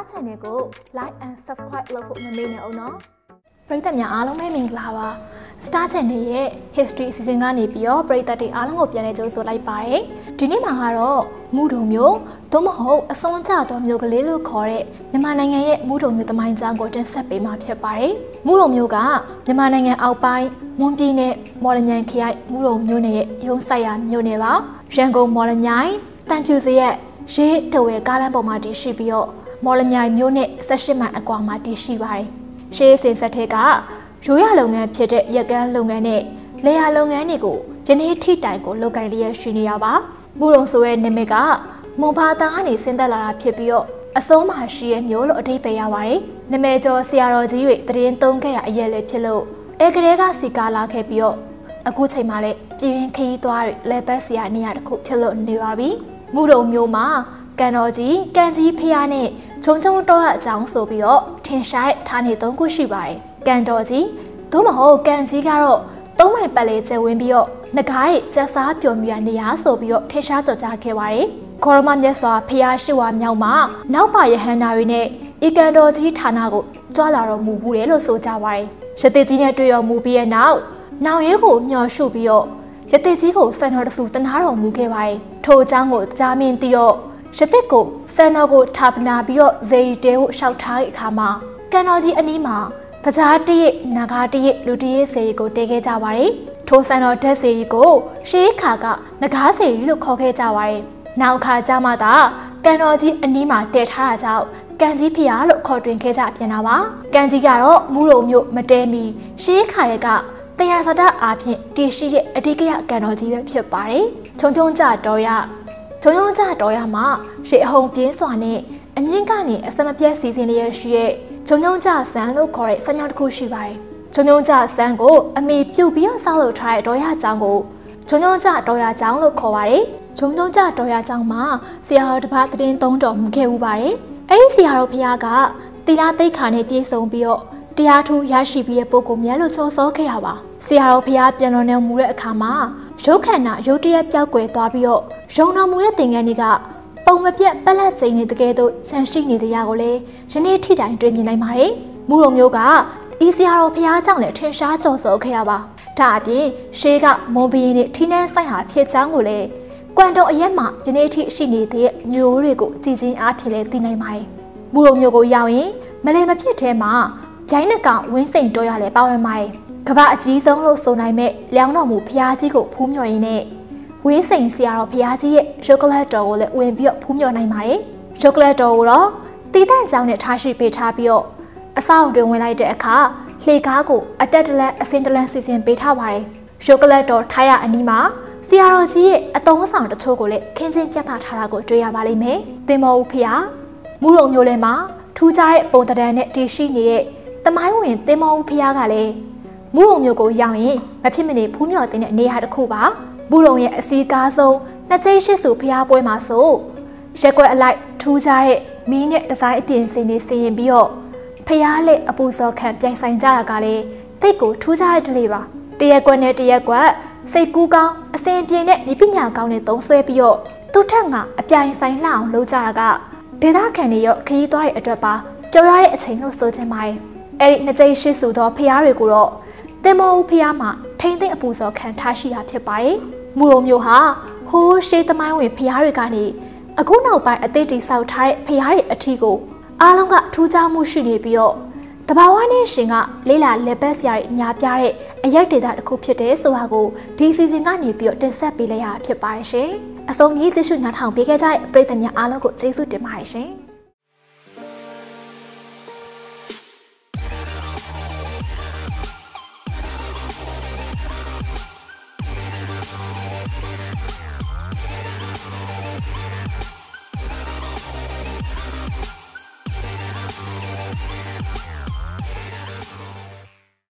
channel ကို like and subscribe လုပ်ဖို့မမေ့နဲ့အောင်နော်ပရိသတ်များအားလုံးပဲမင်္ဂလာပါ Star Channel ရဲ့ History အစီအစဉ်ကနေပြီးတော့ပရိသတ်တွေအားလုံးကိုပြန်လည်ကြိုဆိုလိုက်ပါတယ်ဒီနေ့မှာကတော့မူထုံမျိုးသို့မဟုတ်အစွန်ကျသောမျိုးကလေးလို့ခေါ်တဲ့မြန်မာနိုင်ငံရဲ့မူထုံမျိုးသမိုင်းကြောင်းကိုတင်ဆက်ပေးမှာဖြစ်ပါတယ်မူထုံမျိုးကမြန်မာနိုင်ငံအောက်ပိုင်းမွန်ပြည်နယ်မော်လမြိုင်ခရိုင်မူထုံမျိုးနယ်ရဲ့ရုံးဆိုင်ရာမျိုးနယ်ပါရန်ကုန်မော်လမြိုင်တန်ဖြူစရက်ရေးတဝဲကားလမ်းပေါ်မှာတည်ရှိပြီးတော့မော်လမြိုင်မျိုးနဲ့18မိုင်အကွာမှာတည်ရှိပါတယ်ရှေးစင်ဆက်ထဲကရိုးရလုပ်ငန်းဖြစ်တဲ့ရက်ကန်းလုပ်ငန်းနဲ့လေယာလုပ်ငန်းတွေကိုယနေ့ထိတိုင်ကိုလုပ်ကိုင်လျက်ရှိနေရပါမူရုံဆိုတဲ့နာမည်ကမွန်ဘာသာကနေဆင်းသက်လာတာဖြစ်ပြီးတော့အစုံးမှာရှိရဲ့မျိုးလို့အဓိပ္ပာယ်ရပါတယ်နာမည်ကျော်ဆရာတော်ကြီးတွေတရင်သုံးခဲ့ရအရက်လည်းဖြစ်လို့အဲကလေးကစီကားလာခဲ့ပြီးတော့အခုချိန်မှာလည်းပြည်ရင်ခရီးသွားတွေလက်ပတ်စီရနေရတခုဖြစ်လို့နေပါပြီမူရုံမျိုးမှာကန်တော်ကြီးကန်ကြီးဖျားနဲ့ဂျုံဂျုံတော့အကြောင်းဆိုပြီးတော့ထင်ရှားတဲ့ဌာနေ၃ခုရှိပါတယ်ကန်တော်ကြီးသို့မဟုတ်ကန်ကြီးကတော့၃မိုင်ပတ်လေကျဲဝင်ပြီးတော့ငကားတွေကျက်စားပျော်မြူရနေရဆိုပြီးတော့ထင်ရှားကြော်ကြားခဲ့ပါတယ်ခေါရမမြတ်စွာဖျားရှိဝါမြောက်မှာနောက်ပါယဟန်နာတွေနဲ့ဤကန်တော်ကြီးဌာနကိုကြွလာတော်မူဘူးတယ်လို့ဆိုကြပါတယ်ရသေးကြီးနဲ့တွေ့တော်မူပြီးတဲ့နောက်နောင်ရဲကိုမျှော်ရှုပြီးတော့ရသေးကြီးကိုစံတော်တဆူတနာတော်မူခဲ့ပါတယ်ထို့အကြောင်းကိုကြားမြင်ပြီးတော့ရသက်ကိုစံတော်ကိုထာပနာပြီးတော့ဇေယီတဲကိုရှောက်ထားတဲ့အခါမှာကန်တော်ကြီးအနီးမှာတရားတည့်နာဂါတည့်လူတည့်ဇေယီကိုတဲခဲ့ကြပါတယ်ထိုစံတော်ဓာတ်ဇေယီကိုရှေးခါကနဂါဇေယီလို့ခေါ်ခဲ့ကြပါတယ်နောက်ခါကျမှသာကန်တော်ကြီးအနီးမှာတဲထားတာကြောင့်ကန်ကြီးဖျားလို့ခေါ်တွင်ခဲ့ကြပြန်တာပါကန်ကြီးကတော့မူရုံမျိုးမတဲမီရှေးခါတွေကတရားစတာအားဖြင့်တည်ရှိတဲ့အဓိကရကန်တော်ကြီးပဲဖြစ်ပါတယ်ခြုံကြတော်ရဂျုံကြတော်ရမှာရေအဟုန်ပြင်းစွာနဲ့အမြင့်ကနေအစမပြတ်စီစဉ်လျက်ရှိတဲ့ဂျုံကြဆန်းလို့ခေါ်တဲ့စံညောင်းတစ်ခုရှိပါတယ်။ဂျုံကြဆန်းကိုအမေပြုတ်ပြီးတော့ဆောက်လုပ်ထားတဲ့တော်ရကျောင်းကိုဂျုံကြတော်ရကျောင်းလို့ခေါ်ပါတယ်။ဂျုံကြတော်ရကျောင်းမှာဆရာတော်တစ်ပါးတင်သုံးတော်မူခဲ့ဦးပါတယ်။အဲဒီဆရာတော်ဖခင်ကတီလာတိတ်ခါနဲ့ပြေဆုံးပြီးတော့တရားထူးရရှိပြီးတဲ့ပုဂ္ဂိုလ်မြတ်လို့ချော်စောခဲ့ရပါဆရာတော်ဖခင်ပြန်တော်နေမူတဲ့အခါမှာရုပ်ခန္ဓာရုပ်တရက်ပြောက်ကွယ်သွားပြီးတော့ရုံတော်မူတဲ့သင်္ကန်းတွေကပုံမပြတ်ပက်လက်ကျိန်နေတကယ်တော့ဆန်ရှိနေတရားကိုလည်းယနေ့ထိတိုင်တွေ့မြင်နိုင်ပါတယ်မူရုံမျိုးကဤဆရာတော်ဖခင်ကြောင့်လည်းထင်ရှားကျော်စောခဲ့ရပါဒါအပြင်ရှေးကမွန်ဘီရင်နဲ့ထီးနှန်းဆိုင်ဟာဖြစ်ချောင်းကိုလည်းကွမ်တုံအရက်မှာယနေ့ထိရှိနေတဲ့မျိုးတွေကိုကြည်ချင်းအားဖြင့်လည်းသိနိုင်ပါတယ်မူရုံမျိုးကိုရောက်ရင်မလဲမဖြစ်ထဲမှာဂျိုင်းနကဝင်းစိန်တော်ရလဲပါဝင်ပါတယ်ကမ္ဘာအကြီးဆုံးလို့ဆိုနိုင်မဲ့လျောင်းတော်မူဖျားကြီးကိုဖူးမြော်ရင်းနဲ့ဝင်းစိန်ဆရာတော်ဖျားကြီးရဲ့ရိုကလက်တော်ကိုလည်းဝင်ပြီးတော့ဖူးမြော်နိုင်ပါတယ်ရိုကလက်တော်ကိုတော့တီးတန့်ကြောင်းနဲ့ထားရှိပေးထားပြီးတော့အဆောက်အဦတွင်ဝင်လိုက်တဲ့အခါလှေကားကိုအတက်တလန့်အစင်တလန့်စီစဉ်ပေးထားပါတယ်ရိုကလက်တော်ထားရအနီးမှာဆရာတော်ကြီးရဲ့အတုံးဆောင်တချို့ကိုလည်းခင်းချင်းပြသထားတာကိုတွေ့ရပါလိမ့်မယ်တင်မောဦးဖျားမူရုံမျိုးလဲမှာထူးခြားတဲ့ပုံတံနဲ့တည်ရှိနေတဲ့တမိုင်းဝင်တင်မောဦးဖျားကလည်းမူရုံမျိုးကိုရောက်ရင်မဖြစ်မနေဖူးမြော်တဲ့နေရာတစ်ခုပါမူရုံရဲ့အစီကားဆုံးနှစ်ကျိတ်ရှိစုဖျားပွဲမှာဆိုရက်ွက်အလိုက်ထူးခြားတဲ့မီးနဲ့ဒီဇိုင်းအပြင်စင်နေစင်ရင်ပြီးတော့ဖျားလက်အပူစော်ခံပြိုင်ဆိုင်ကြတာကလည်းတိတ်ကိုထူးခြားတဲ့တလေပါတရက်ကွက်နဲ့တရက်ကွက်စိတ်ကူးကောင်းအစင်ပြင်းနဲ့ဒီပညာကောင်းနဲ့သုံးဆွဲပြီးတော့သူ့ထက်ကအပြိုင်ဆိုင်လှအောင်လုပ်ကြတာကဒေသခံတွေရောခရီးသွားတဲ့အတွက်ပါပျော်ရတဲ့အချိန်လို့ဆိုချင်ပါတယ်အဲ့ဒီနှစ်ကျိတ်ရှိစုသောဖျားတွေကိုတော့တင်မောဦးဖျားမှာထိမ့်သိမ့်အပူစော်ခံထားရှိတာဖြစ်ပါတယ်မူရုံမျိုးဟာဟိုးရှေးသမိုင်းဝင်ဖျားတွေကနေအခုနောက်ပိုင်းအသေးတိဆောက်ထားတဲ့ဖျားတွေအထီးကိုအားလုံးကထူးခြားမှုရှိနေပြီးတော့တဘာဝနဲ့ရှင်ကလေးလာလက်ပတ်ဆရာတွေအများပြားတဲ့အရက်ဒေတာတစ်ခုဖြစ်တဲ့ဆိုတာကိုဒီစီစဉ်ကနေပြီးတော့တင်ဆက်ပေးလိုက်ရဖြစ်ပါတယ်ရှင်အဆုံးကြီးကျေးဇူးများထောင်ပေးခဲ့ကြတဲ့ပရိသတ်များအားလုံးကိုကျေးဇူးတင်ပါတယ်ရှင်